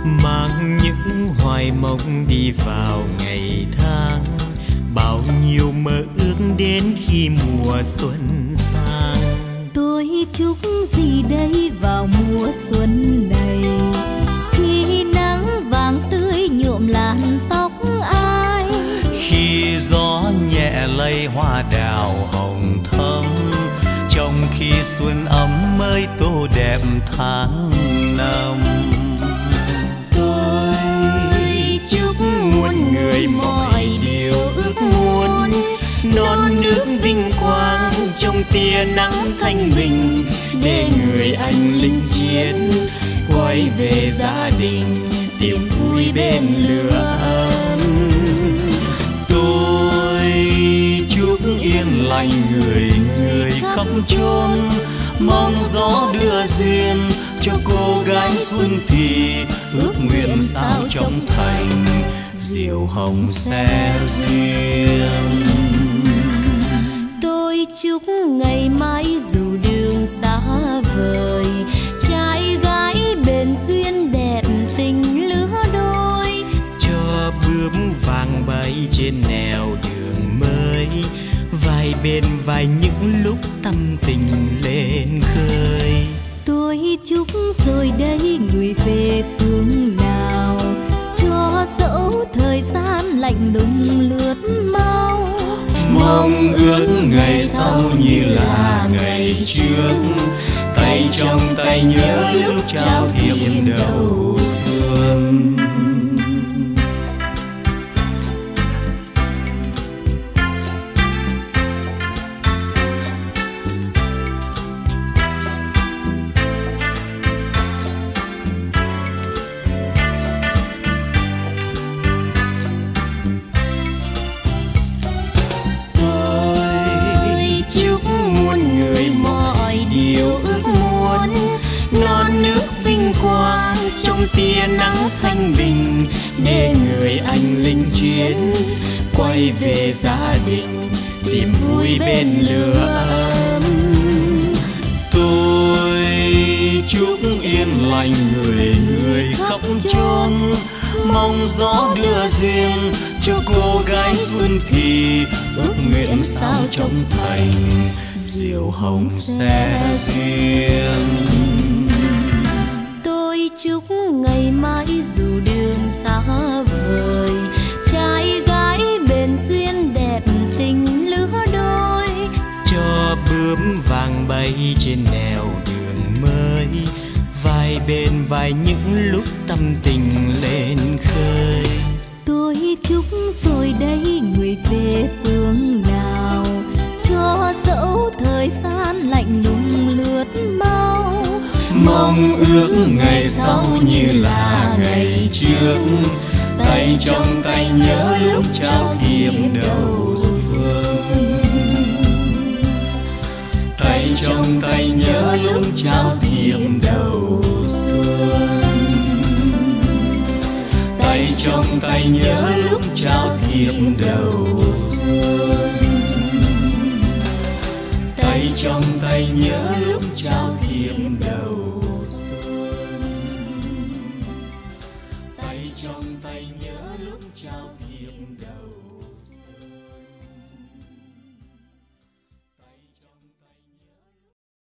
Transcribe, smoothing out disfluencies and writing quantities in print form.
mang những hoài mong đi vào ngày tháng, bao nhiêu mơ ước đến khi mùa xuân sang. Tôi chúc gì đây vào mùa xuân này, khi nắng vàng tươi nhuộm làn tóc ai, khi gió nhẹ lay hoa đào hồng thắm, trong khi xuân ấm mới tô đẹp tháng năm. Tôi chúc muôn người mọi điều ước muốn, non nước vinh quang trong tia nắng thanh bình, để người anh lính chiến quay về gia đình tìm vui bên lửa ấm. Tôi chúc yên lành người người khắp chốn, mong gió đưa duyên cho cô gái xuân thì ước nguyện sao trong thành diều hồng sẽ duyên. Tôi chúc ngày mai dù đường xa vời, trai gái bền duyên đẹp tình lứa đôi, cho bướm vàng bay trên nẻo đường mới, vai bên vai những lúc tâm tình lên khơi. Tôi chúc rồi đây người về phương nào, cho dẫu thời gian lạnh lùng lướt mau, mong ước ngày sau như là ngày trước, tay trong tay nhớ lúc trao thiệp đầu xuân. Trong tia nắng thanh bình, để người anh lính chiến quay về gia đình tìm vui bên lửa ấm. Tôi chúc yên lành người người khắp chốn, mong gió đưa duyên cho cô gái xuân thì ước nguyện sao trong thành diều hồng sẽ duyên. Chúc ngày mai dù đường xa vời, trai gái bền duyên đẹp tình lứa đôi, cho bướm vàng bay trên nẻo đường mới, vai bên vai những lúc tâm tình lên khơi. Tôi chúc rồi đây người về phương nào, cho dẫu thời gian lạnh lùng lướt mau, mong ước ngày sau như là ngày trước, tay trong tay nhớ lúc trao thiệp đầu xuân. Tay trong tay nhớ lúc trao thiệp đầu xuân. Tay trong tay nhớ lúc trao thiệp đầu xuân.